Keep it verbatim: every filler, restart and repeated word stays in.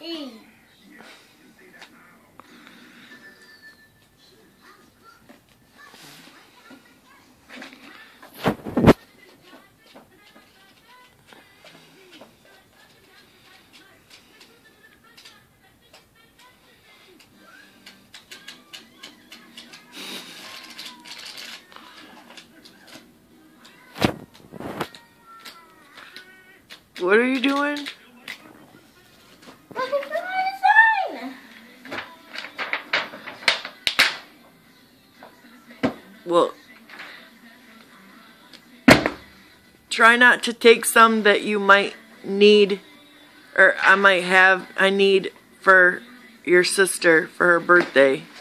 E. What are you doing? Looking for my sign. Well, try not to take some that you might need, or I might have, I need for your sister for her birthday.